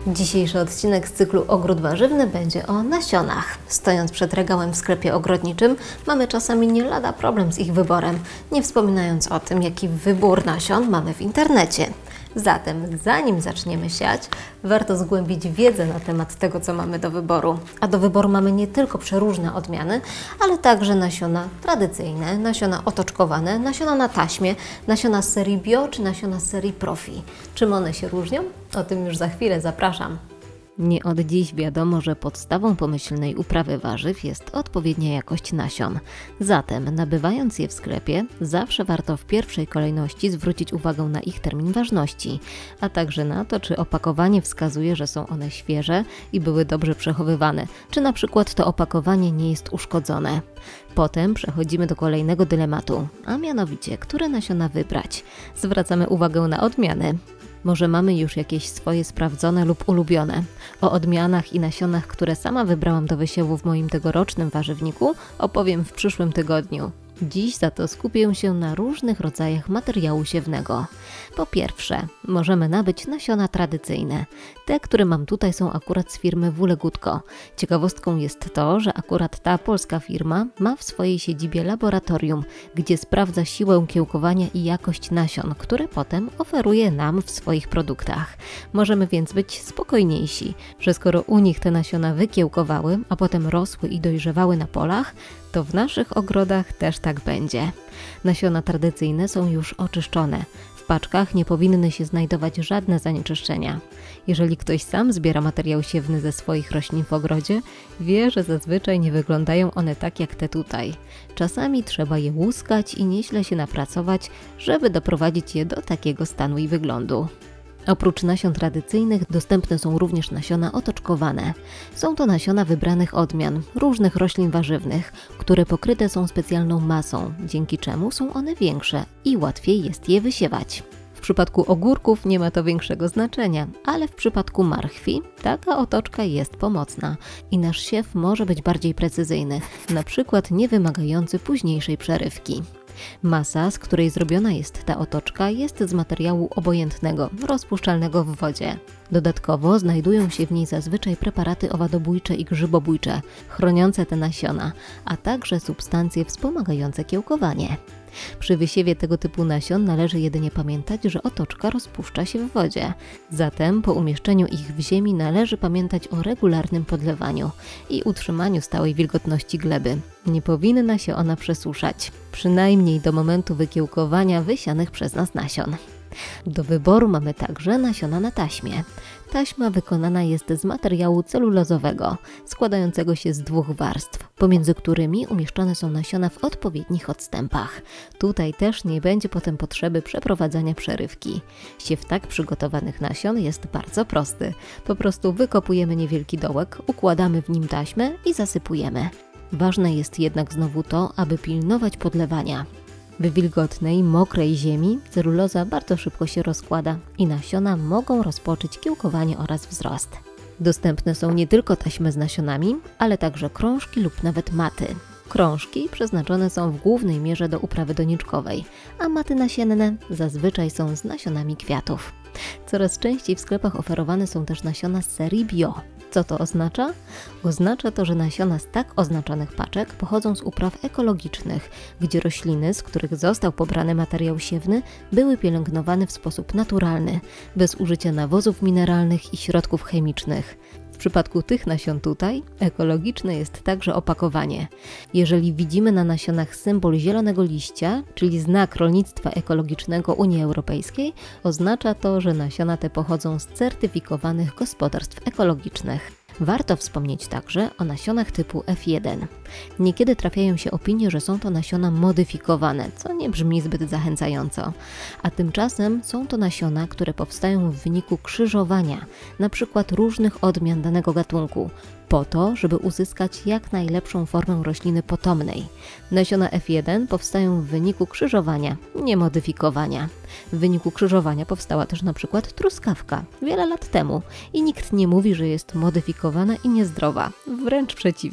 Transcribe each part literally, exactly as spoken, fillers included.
Dzisiejszy odcinek z cyklu Ogród Warzywny będzie o nasionach. Stojąc przed regałem w sklepie ogrodniczym, mamy czasami nie lada problem z ich wyborem, nie wspominając o tym, jaki wybór nasion mamy w internecie. Zatem, zanim zaczniemy siać, warto zgłębić wiedzę na temat tego, co mamy do wyboru. A do wyboru mamy nie tylko przeróżne odmiany, ale także nasiona tradycyjne, nasiona otoczkowane, nasiona na taśmie, nasiona z serii bio czy nasiona z serii profi. Czym one się różnią? O tym już za chwilę, zapraszam. Nie od dziś wiadomo, że podstawą pomyślnej uprawy warzyw jest odpowiednia jakość nasion. Zatem, nabywając je w sklepie, zawsze warto w pierwszej kolejności zwrócić uwagę na ich termin ważności, a także na to, czy opakowanie wskazuje, że są one świeże i były dobrze przechowywane, czy na przykład to opakowanie nie jest uszkodzone. Potem przechodzimy do kolejnego dylematu, a mianowicie, które nasiona wybrać. Zwracamy uwagę na odmiany. Może mamy już jakieś swoje sprawdzone lub ulubione. O odmianach i nasionach, które sama wybrałam do wysiewu w moim tegorocznym warzywniku, opowiem w przyszłym tygodniu. Dziś za to skupię się na różnych rodzajach materiału siewnego. Po pierwsze, możemy nabyć nasiona tradycyjne. Te, które mam tutaj, są akurat z firmy Wulegutko. Ciekawostką jest to, że akurat ta polska firma ma w swojej siedzibie laboratorium, gdzie sprawdza siłę kiełkowania i jakość nasion, które potem oferuje nam w swoich produktach. Możemy więc być spokojniejsi, że skoro u nich te nasiona wykiełkowały, a potem rosły i dojrzewały na polach, to w naszych ogrodach też tak będzie. Nasiona tradycyjne są już oczyszczone. W paczkach nie powinny się znajdować żadne zanieczyszczenia. Jeżeli ktoś sam zbiera materiał siewny ze swoich roślin w ogrodzie, wie, że zazwyczaj nie wyglądają one tak jak te tutaj. Czasami trzeba je łuskać i nieźle się napracować, żeby doprowadzić je do takiego stanu i wyglądu. Oprócz nasion tradycyjnych dostępne są również nasiona otoczkowane. Są to nasiona wybranych odmian, różnych roślin warzywnych, które pokryte są specjalną masą, dzięki czemu są one większe i łatwiej jest je wysiewać. W przypadku ogórków nie ma to większego znaczenia, ale w przypadku marchwi taka otoczka jest pomocna i nasz siew może być bardziej precyzyjny, na przykład nie wymagający późniejszej przerywki. Masa, z której zrobiona jest ta otoczka, jest z materiału obojętnego, rozpuszczalnego w wodzie. Dodatkowo znajdują się w niej zazwyczaj preparaty owadobójcze i grzybobójcze, chroniące te nasiona, a także substancje wspomagające kiełkowanie. Przy wysiewie tego typu nasion należy jedynie pamiętać, że otoczka rozpuszcza się w wodzie. Zatem po umieszczeniu ich w ziemi należy pamiętać o regularnym podlewaniu i utrzymaniu stałej wilgotności gleby. Nie powinna się ona przesuszać, przynajmniej do momentu wykiełkowania wysianych przez nas nasion. Do wyboru mamy także nasiona na taśmie. Taśma wykonana jest z materiału celulozowego, składającego się z dwóch warstw, pomiędzy którymi umieszczone są nasiona w odpowiednich odstępach. Tutaj też nie będzie potem potrzeby przeprowadzania przerywki. Siew tak przygotowanych nasion jest bardzo prosty. Po prostu wykopujemy niewielki dołek, układamy w nim taśmę i zasypujemy. Ważne jest jednak znowu to, aby pilnować podlewania. W wilgotnej, mokrej ziemi celuloza bardzo szybko się rozkłada i nasiona mogą rozpocząć kiełkowanie oraz wzrost. Dostępne są nie tylko taśmy z nasionami, ale także krążki lub nawet maty. Krążki przeznaczone są w głównej mierze do uprawy doniczkowej, a maty nasienne zazwyczaj są z nasionami kwiatów. Coraz częściej w sklepach oferowane są też nasiona z serii bio. Co to oznacza? Oznacza to, że nasiona z tak oznaczonych paczek pochodzą z upraw ekologicznych, gdzie rośliny, z których został pobrany materiał siewny, były pielęgnowane w sposób naturalny, bez użycia nawozów mineralnych i środków chemicznych. W przypadku tych nasion tutaj ekologiczne jest także opakowanie. Jeżeli widzimy na nasionach symbol zielonego liścia, czyli znak rolnictwa ekologicznego Unii Europejskiej, oznacza to, że nasiona te pochodzą z certyfikowanych gospodarstw ekologicznych. Warto wspomnieć także o nasionach typu F jeden. Niekiedy trafiają się opinie, że są to nasiona modyfikowane, co nie brzmi zbyt zachęcająco. A tymczasem są to nasiona, które powstają w wyniku krzyżowania, np. różnych odmian danego gatunku, po to, żeby uzyskać jak najlepszą formę rośliny potomnej. Nasiona F jeden powstają w wyniku krzyżowania, nie modyfikowania. W wyniku krzyżowania powstała też np. truskawka wiele lat temu i nikt nie mówi, że jest modyfikowana i niezdrowa, wręcz przeciwnie.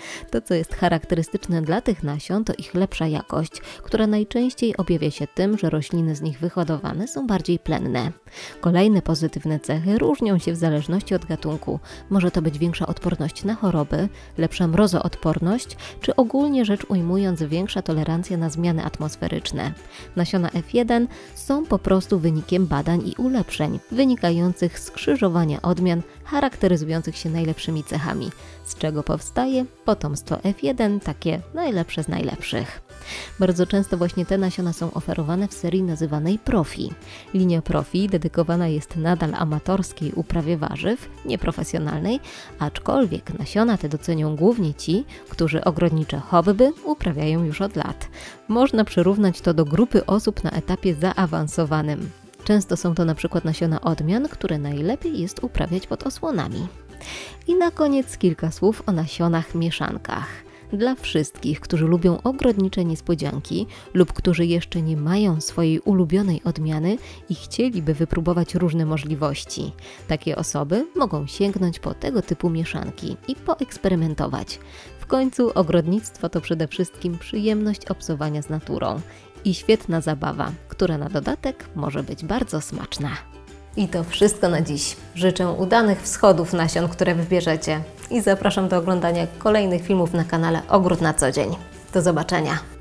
To, co jest charakterystyczne dla tych nasion, to ich lepsza jakość, która najczęściej objawia się tym, że rośliny z nich wyhodowane są bardziej plenne. Kolejne pozytywne cechy różnią się w zależności od gatunku. Może to być większa odporność na choroby, lepsza mrozoodporność, czy ogólnie rzecz ujmując większa tolerancja na zmiany atmosferyczne. Nasiona F jeden są po prostu wynikiem badań i ulepszeń, wynikających z krzyżowania odmian charakteryzujących się najlepszymi cechami, z czego powstaje potomstwo F jeden, takie najlepsze z najlepszych. Bardzo często właśnie te nasiona są oferowane w serii nazywanej Profi. Linia Profi dedykowana jest nadal amatorskiej uprawie warzyw, nieprofesjonalnej, aczkolwiek nasiona te docenią głównie ci, którzy ogrodnicze hobby uprawiają już od lat. Można przyrównać to do grupy osób na etapie zaawansowanym. Często są to na przykład nasiona odmian, które najlepiej jest uprawiać pod osłonami. I na koniec kilka słów o nasionach mieszankach. Dla wszystkich, którzy lubią ogrodnicze niespodzianki lub którzy jeszcze nie mają swojej ulubionej odmiany i chcieliby wypróbować różne możliwości. Takie osoby mogą sięgnąć po tego typu mieszanki i poeksperymentować. W końcu ogrodnictwo to przede wszystkim przyjemność obcowania z naturą i świetna zabawa, która na dodatek może być bardzo smaczna. I to wszystko na dziś. Życzę udanych wschodów nasion, które wybierzecie i zapraszam do oglądania kolejnych filmów na kanale Ogród na co dzień. Do zobaczenia!